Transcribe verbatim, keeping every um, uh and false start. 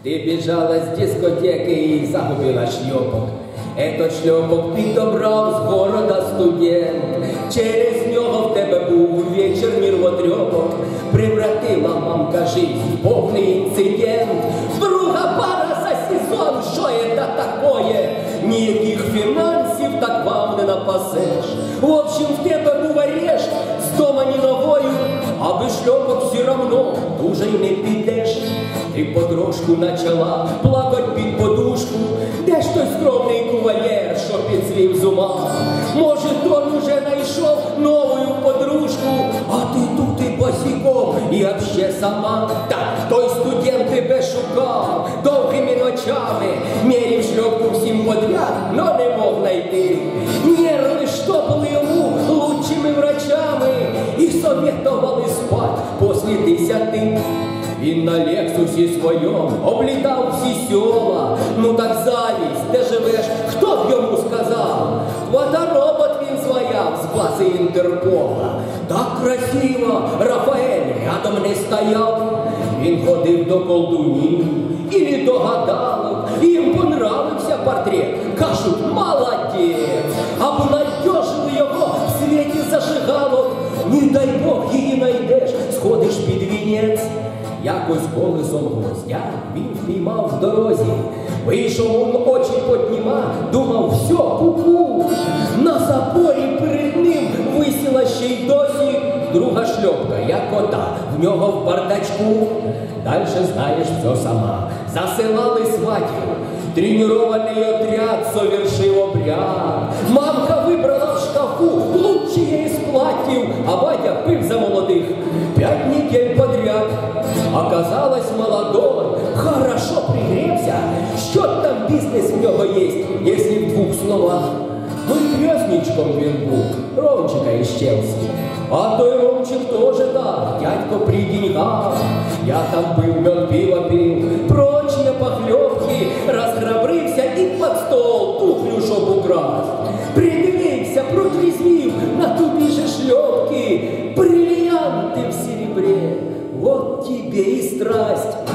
Ты бежала с дискотеки и загубила шлепок. Этот шлепок підобрав з города студент. Через нього в тебе був вечір нервотрепок. Превратила мамка жизнь в повний інцидент. Друга пара за сезон, що это такое? Ніяких фінансів так вам не напасеш. В общем, в тебе був арешт, з дома ні ногою, а без шльопок все равно дуже й не підеш. Ти потрошку начала плакать під подушку. Де ж той скромний кавалер, що підзвів з ума? Може, он уже знайшов новую подружку, а ти тут і босиком, і вообще сама. Так, той студент тебе шукав довгими ночами, мерив шльопку всім подряд, но не мог знайти. Нерви штопали йому лучшими врачами і советовали спать после десяти. Він на Лексусі своєму облітав всі села. Ну так завість, де живеш, хто б йому сказав? Фоторобот він зваяв з бази Інтерпола. Так красиво Рафаель рядом не стояв. Він ходив до колдунів і до гадалок. Їм понравився портрет, кажуть, молодець. Обнадежили його в світі зажигалок. Не дай Бог її найдеш, сходиш під вінець. Якось колесом гвоздя він впіймав в дорозі. Вийшов он очі подніма, думав, все, ку-ку. На запорі перед ним висіла ще й досі друга шльопка, як ота, в нього в бардачку. Дальше знаєш все сама. Засилали сватів, тренированный отряд совершил обряд. Мамка выбрала в шкафу лучшие из платьев, а батя пив за молодых пять недель подряд. Оказалось, молодой хорошо пригревся, що там бізнес в нього есть, если в двух словах. Ну и крестничком він був, Ромчика із Челсі. А той Ромчик тоже так, дядько при деньгах. Я там был, мед пиво пил, прочие похлебки, расхрабрився и под стол туфлю, чтоб украсть. Придивився, протрезвив на тупі же шлепки, бриллианты в серебре. Вот тебе и страсть.